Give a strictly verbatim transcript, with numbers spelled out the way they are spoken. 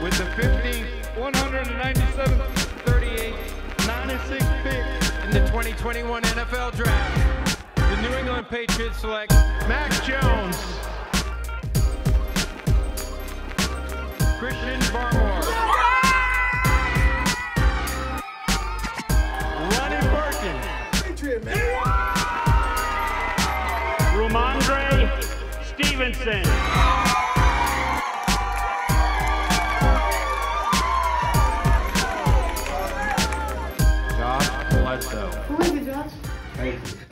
with the fifteenth, one hundred ninety-seventh, thirty-eighth, ninety-sixth pick in the twenty twenty-one N F L Draft, the New England Patriots select Mac Jones, Christian Barmore, Ronnie Perkins, Patriot, man. Rhamondre Stevenson. Bledsoe. Who is it, Josh? Patriots.